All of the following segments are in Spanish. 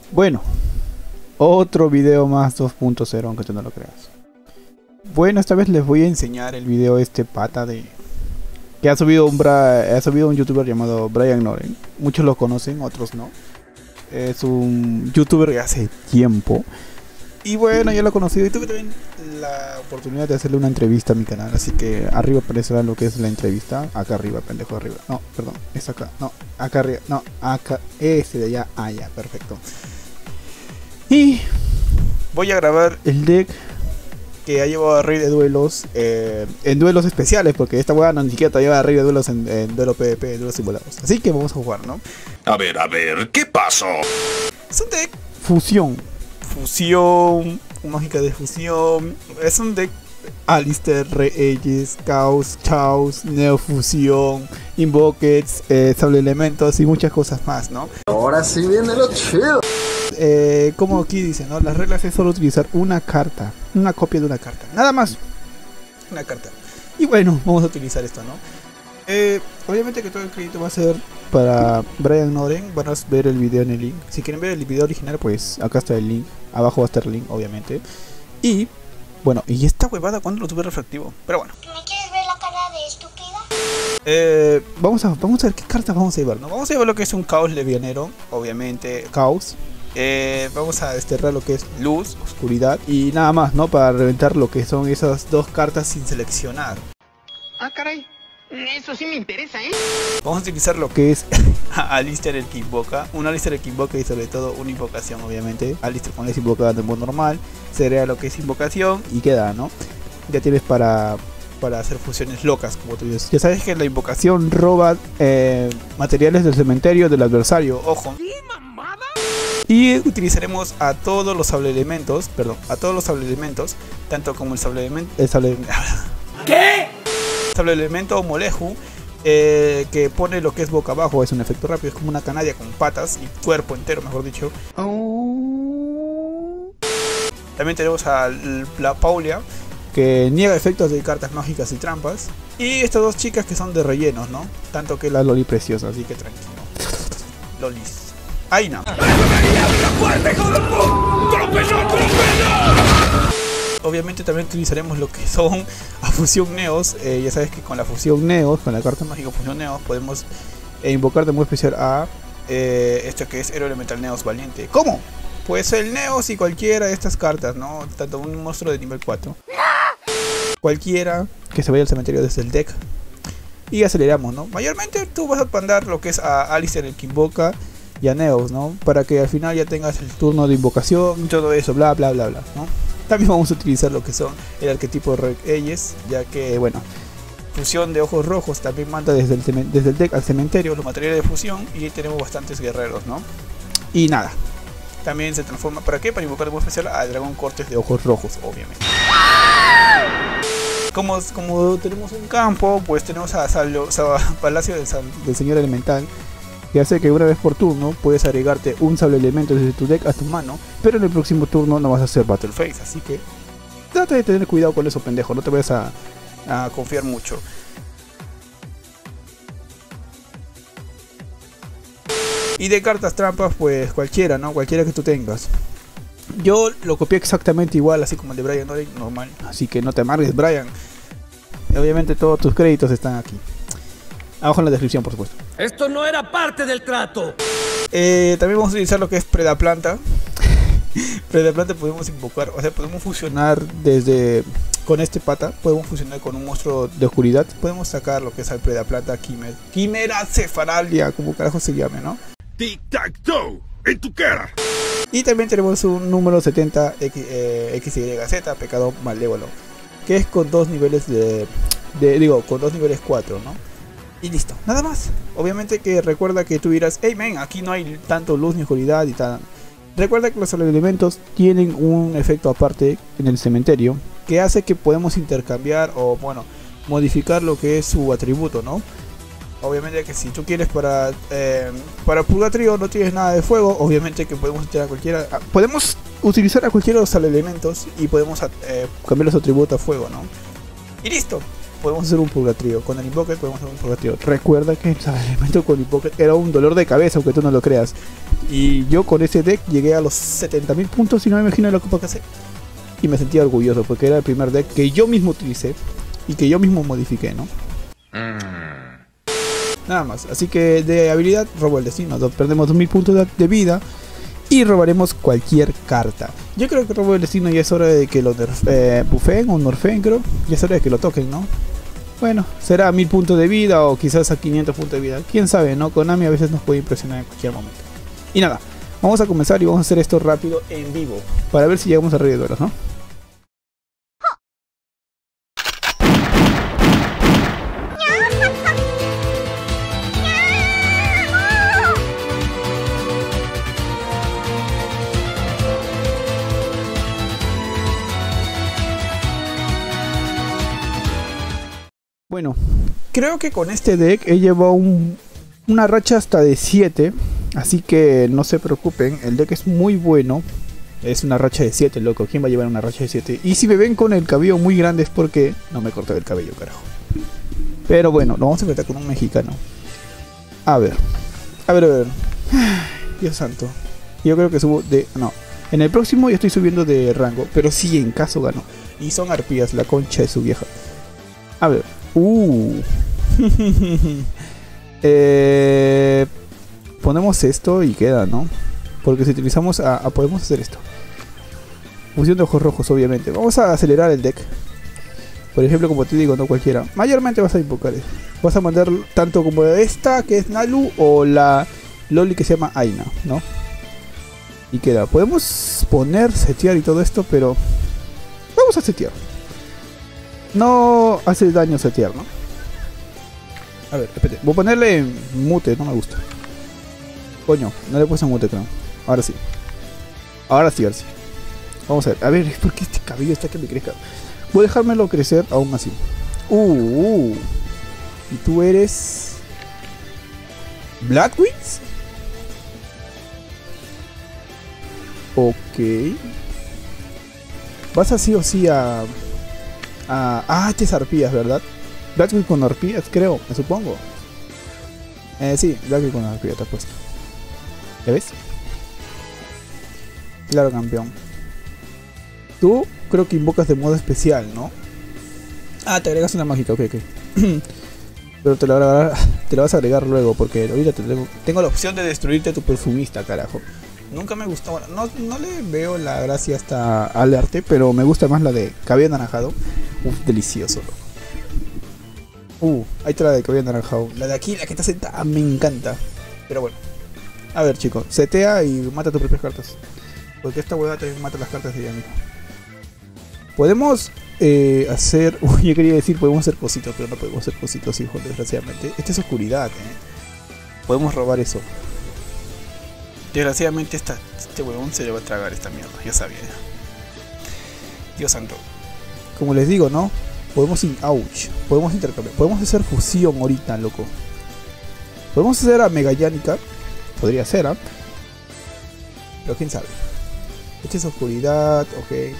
Bueno, otro video más 2.0, aunque tú no lo creas. Bueno, esta vez les voy a enseñar el video pata de que ha subido un youtuber llamado Brian Noren. Muchos lo conocen, otros no. Es un youtuber de hace tiempo. Y bueno, yo lo he conocido y tuve también la oportunidad de hacerle una entrevista a mi canal. Así que arriba aparecerá lo que es la entrevista. Acá arriba, pendejo, arriba. No, perdón, es acá. No, acá arriba. No, acá. Este de allá. Ah, ya, perfecto. Y voy a grabar el deck que ha llevado a Rey de Duelos en duelos especiales. Porque esta weá no ni siquiera te lleva a Rey de Duelos en duelo PvP, en duelos simulados. Así que vamos a jugar, ¿no? A ver, ¿qué pasó? Es un deck fusión, mágica de fusión. Es un deck Alistair, Reyes, Chaos, Neofusión, Invokeds, Sable Elementos y muchas cosas más, ¿no? Ahora sí viene lo chido. Como aquí dice, ¿no? Las reglas es solo utilizar una carta, una copia de una carta, nada más, una carta. Y bueno, vamos a utilizar esto, ¿no? Obviamente que todo el crédito va a ser para Brian Noren. Van a ver el video en el link. Si quieren ver el video original, pues acá está el link. Abajo va a estar el link, obviamente. Y bueno, y esta huevada, ¿cuándo lo tuve refractivo? Pero bueno. ¿Me quieres ver la cara de estúpida? Vamos a ver qué cartas vamos a llevar, ¿no? Vamos a llevar lo que es un caos levianero, obviamente, caos. Vamos a desterrar lo que es luz, oscuridad y nada más, ¿no? Para reventar lo que son esas dos cartas sin seleccionar. Ah, caray. Eso sí me interesa, ¿eh? Vamos a utilizar lo que es Alistair el que invoca. Un Alistair el que invoca y sobre todo una invocación, obviamente. Alistair con esa invocada de modo normal. Sería lo que es invocación y queda, ¿no? Ya tienes para hacer fusiones locas, como tú dices. Ya sabes que la invocación roba materiales del cementerio del adversario. Ojo. ¿Qué mamada? Y utilizaremos a todos los sable elementos. Tanto como el sable elemento. ¿Qué? Sable elemento Moleju, que pone lo que es boca abajo. Es un efecto rápido, es como una canaria con patas y cuerpo entero, mejor dicho. También tenemos a la Paulia, que niega efectos de cartas mágicas y trampas. Y estas dos chicas que son de rellenos, ¿no? Tanto que la Loli preciosa, así que tranquilo. Lolis. Ahí no. Obviamente también utilizaremos lo que son a fusión Neos. Ya sabes que con la fusión Neos, con la carta mágica fusión Neos, podemos invocar de modo especial a esto que es Héroe Elemental Neos Valiente. ¿Cómo? Pues el Neos y cualquiera de estas cartas, ¿no? Tanto un monstruo de nivel 4. Cualquiera que se vaya al cementerio desde el deck. Y aceleramos, ¿no? Mayormente tú vas a mandar lo que es a Alistair el que invoca y a Neos, ¿no? Para que al final ya tengas el turno de invocación y todo eso, bla bla bla bla, ¿no? También vamos a utilizar lo que son el arquetipo de Reyes, ya que, bueno, fusión de ojos rojos también manda desde el deck al cementerio los materiales de fusión y tenemos bastantes guerreros, ¿no? Y nada, también se transforma, ¿para qué? Para invocar de modo especial al dragón cortes de ojos rojos, obviamente. Como tenemos un campo, pues tenemos a Palacio del Señor Elemental, que hace que una vez por turno puedes agregarte un sable elemento desde tu deck a tu mano, pero en el próximo turno no vas a hacer Battle Phase, así que trata de tener cuidado con eso, pendejo, no te vayas a confiar mucho. Y de cartas trampas, pues cualquiera, ¿no? Cualquiera que tú tengas. Yo lo copié exactamente igual, así como el de Brian Noren, normal, así que no te amargues, Brian. Obviamente todos tus créditos están aquí. Abajo en la descripción, por supuesto. Esto no era parte del trato. También vamos a utilizar lo que es Predaplanta. Predaplanta podemos invocar, o sea, podemos fusionar con este pata. Podemos fusionar con un monstruo de oscuridad. Podemos sacar lo que es al Predaplanta Quimera Cefaralia, como carajo se llame, ¿no? Tic-tac-toe, en tu cara. Y también tenemos un número 70 XYZ, Pecado Malévolo, que es con dos niveles con dos niveles 4, ¿no? Y listo, nada más. Obviamente que recuerda que tú dirás, hey men, aquí no hay tanto luz ni oscuridad y tal. Recuerda que los elementos tienen un efecto aparte en el cementerio que hace que podemos intercambiar o bueno, modificar lo que es su atributo, ¿no? Obviamente que si tú quieres para Purgatorio no tienes nada de fuego, obviamente que podemos utilizar a cualquiera de los elementos y podemos cambiar los atributos a fuego, ¿no? Y listo. podemos hacer un purgatrio. Con el Invoker podemos hacer un purgatrio. Recuerda que el elemento con Invoker era un dolor de cabeza, aunque tú no lo creas. Y yo con ese deck llegué a los 70.000 puntos y no me imagino lo que pasé. Y me sentía orgulloso porque era el primer deck que yo mismo utilicé y que yo mismo modifiqué, ¿no? Nada más. Así que de habilidad robo el destino. Perdemos 2000 puntos de vida y robaremos cualquier carta. Yo creo que robo el destino ya es hora de que lo buffeen o nerfeen, creo. Ya es hora de que lo toquen, ¿no? Bueno, será a 1000 puntos de vida o quizás a 500 puntos de vida. Quién sabe, ¿no? Konami a veces nos puede impresionar en cualquier momento. Y nada, vamos a comenzar y vamos a hacer esto rápido en vivo para ver si llegamos a Rey de Duelos, ¿no? Bueno, creo que con este deck he llevado una racha hasta de 7. Así que no se preocupen, el deck es muy bueno. Es una racha de 7, loco. ¿Quién va a llevar una racha de 7? Y si me ven con el cabello muy grande es porque no me corté el cabello, carajo. Pero bueno, lo vamos a enfrentar con un mexicano. A ver. Dios santo. Yo creo que subo de... No. En el próximo ya estoy subiendo de rango. Pero sí, en caso gano. Y son arpías, la concha de su vieja. A ver. Ponemos esto y queda, ¿no? Porque si utilizamos podemos hacer esto. Fusión de ojos rojos, obviamente. Vamos a acelerar el deck. Por ejemplo, como te digo, no cualquiera. Mayormente vas a invocar. Vas a mandar tanto como esta, que es Nalu, o la Loli que se llama Aina, ¿no? Y queda. Podemos poner, setear y todo esto, pero vamos a setear. No hace daño setear, ¿no? A ver, espérate. Voy a ponerle en mute, no me gusta. Coño, no le puse en mute, creo. Ahora sí. Ahora sí. Vamos a ver. A ver, ¿por qué este cabello está que me crezca? Voy a dejármelo crecer aún así. Y tú eres... ¿Black Wings? Ok. Vas así o sí a... este es arpías, ¿verdad? Blackwing con arpías, creo, me supongo. Sí, Blackwing con arpías te ha puesto. ¿Ya ves? Claro, campeón. Tú creo que invocas de modo especial, ¿no? Te agregas una mágica, ok. Pero te la vas a agregar luego, porque ahorita tengo la opción de destruirte tu perfumista, carajo. Nunca me gustó, no le veo la gracia hasta al arte, pero me gusta más la de cabello anaranjado. Delicioso. Ahí está la de cabello anaranjado. La de aquí, la que está sentada, me encanta. Pero bueno. A ver, chicos, setea y mata tus propias cartas. Porque esta huevada también mata las cartas de ella misma. Podemos hacer... yo quería decir podemos hacer cositos, pero no podemos hacer cositos, hijo, desgraciadamente. Esta es oscuridad, Podemos robar eso. Desgraciadamente este huevón se le va a tragar esta mierda, ya sabía. Dios santo. Como les digo, ¿no? Podemos intercambiar. Podemos hacer fusión ahorita, loco. Podemos hacer a Mega Yanica. Podría ser, pero quién sabe. Esta es oscuridad, ok.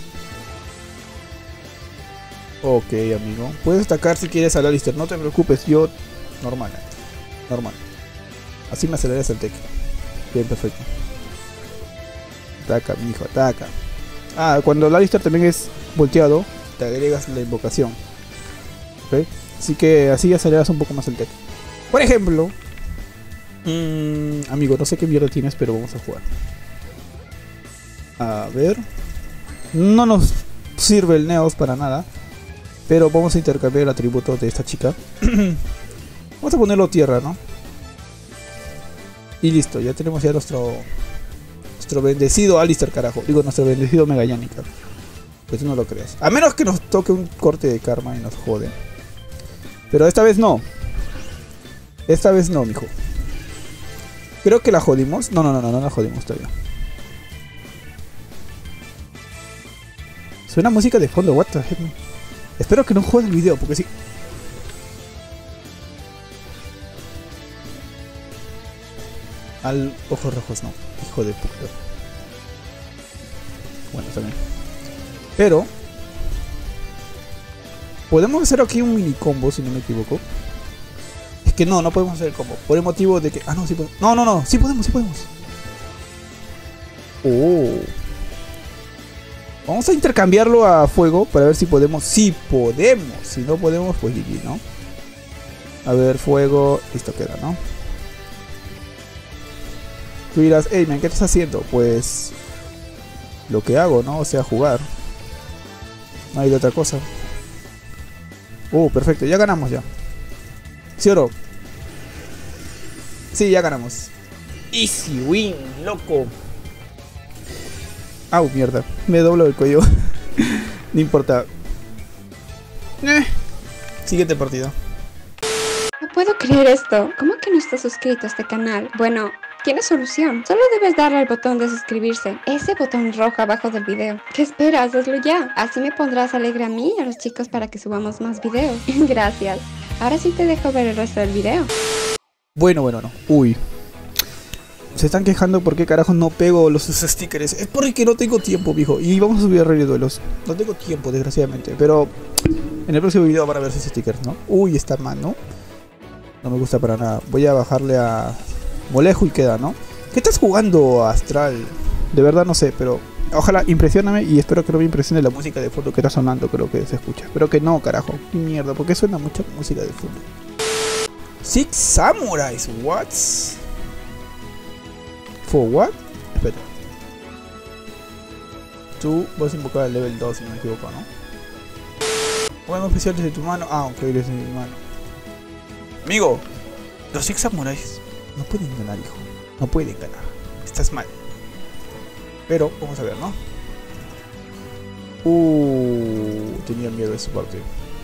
Ok, amigo. Puedes atacar si quieres al Alistair, no te preocupes, yo... Normal. Así me aceleras el deck. Bien, perfecto. Ataca, mijo, ataca. Cuando el Alistair también es volteado, te agregas la invocación. ¿Ok? Así que así aceleras un poco más el deck. Por ejemplo... amigo, no sé qué mierda tienes, pero vamos a jugar. A ver... No nos sirve el Neos para nada. Pero vamos a intercambiar el atributo de esta chica. Vamos a ponerlo tierra, ¿no? Y listo, ya tenemos ya nuestro bendecido Alistair, carajo. Digo, nuestro bendecido Mega Yanica. Pues tú no lo creas. A menos que nos toque un corte de karma y nos joden. Pero esta vez no. Esta vez no, mijo. Creo que la jodimos. No la jodimos todavía. Suena música de fondo, what the heck. Espero que no jode el video, porque sí. Al ojos rojos no, hijo de puta. Bueno, también. Pero Podemos hacer aquí un mini combo, si no me equivoco. Es que no podemos hacer el combo. Por el motivo de que... Ah, no, sí podemos. No, sí podemos. Oh. Vamos a intercambiarlo a fuego para ver si podemos. Si podemos. Si no podemos, pues GG, ¿no? A ver, fuego. Listo, queda, ¿no? Tú dirás, hey, man, ¿qué estás haciendo? Pues... lo que hago, ¿no? O sea, jugar. No hay de otra cosa. Perfecto, ya ganamos ya. ¿Sí o no? Sí, ya ganamos. Easy win, loco. Au, mierda. Me doblo el cuello. No importa. Siguiente partida. No puedo creer esto. ¿Cómo que no estás suscrito a este canal? Bueno, tiene solución. Solo debes darle al botón de suscribirse. Ese botón rojo abajo del video. ¿Qué esperas? Hazlo ya. Así me pondrás alegre a mí y a los chicos para que subamos más videos. Gracias. Ahora sí te dejo ver el resto del video. Bueno, no. Uy. Se están quejando porque carajo no pego los stickers. Es porque no tengo tiempo, viejo. Y vamos a subir a Rey de Duelos. No tengo tiempo, desgraciadamente. Pero en el próximo video van a ver esos stickers, ¿no? Uy, está mal, ¿no? No me gusta para nada. Voy a bajarle a Molejo y queda, ¿no? ¿Qué estás jugando, Astral? De verdad no sé, pero ojalá impresióname y espero que no me impresione la música de fondo que está sonando, creo que se escucha. Espero que no, carajo. Qué mierda, porque suena mucha música de fondo. Six Samurais, what? For what? Espera. Tú vas a invocar al level 2 si no me equivoco, ¿no? Juegos especiales de tu mano. Ah, ok, de mi mano. Amigo, los Six Samurais no pueden ganar, hijo. No pueden ganar. Estás mal. Pero, vamos a ver, ¿no? Tenía miedo de su parte.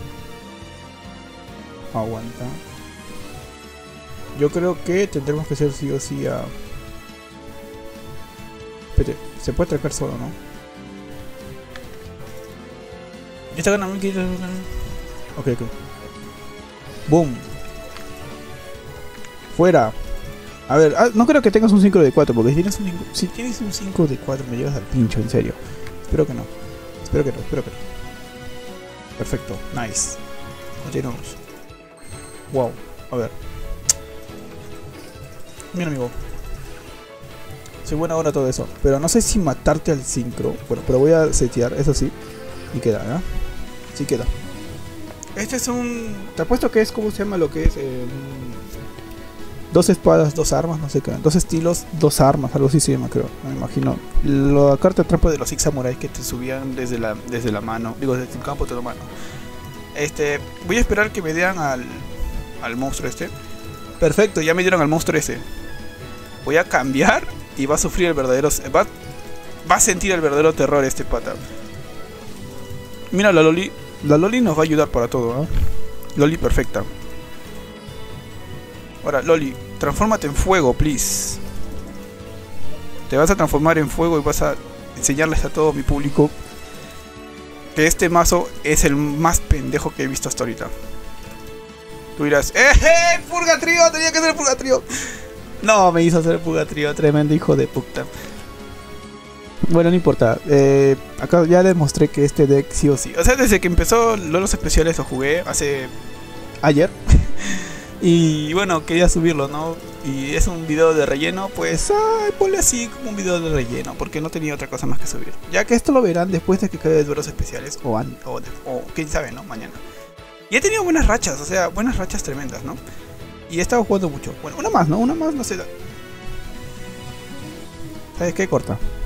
Aguanta. Yo creo que tendremos que hacer sí o sí a... Espérate, se puede tracar solo, ¿no? Está ganando. Ok. Boom. Fuera. A ver, no creo que tengas un 5 de 4, porque si tienes un 5 de 4 me llevas al pincho, en serio. Espero que no. Perfecto, nice. Continuamos. Wow, a ver. Mira, amigo. Soy buena ahora todo eso, pero no sé si matarte al sincro. Bueno, pero voy a setear, eso sí. Y queda, ¿no? Sí queda. Este es un... Te apuesto que es, ¿cómo se llama lo que es? Dos espadas, dos armas, no sé qué. Dos estilos, dos armas, algo así se llama, creo. No me imagino. La carta trampa de los Six Samurais que te subían desde la mano. Digo, desde el campo de la mano. Voy a esperar que me den al monstruo este. Perfecto, ya me dieron al monstruo ese. Voy a cambiar y va a sufrir el verdadero... Va a sentir el verdadero terror este pata. Mira la Loli. La Loli nos va a ayudar para todo, ¿eh? Loli perfecta. Ahora, Loli, transfórmate en fuego, please. Te vas a transformar en fuego y vas a enseñarles a todo mi público que este mazo es el más pendejo que he visto hasta ahorita. Tú dirás, Purgatrio, tenía que ser Purgatrio. No, me hizo hacer Purgatrio, tremendo hijo de puta. Bueno, no importa. Acá ya demostré que este deck sí o sí. O sea, desde que empezó los especiales lo jugué ayer. Y bueno, quería subirlo, ¿no? Y es un video de relleno, pues ponle así como un video de relleno, porque no tenía otra cosa más que subir. Ya que esto lo verán después de que acabe de duelos especiales, o quién sabe, ¿no? Mañana. Y he tenido buenas rachas, o sea, buenas rachas tremendas, ¿no? Y he estado jugando mucho. Bueno, una más, ¿no? Una más, no sé. ¿Sabes qué? Corta.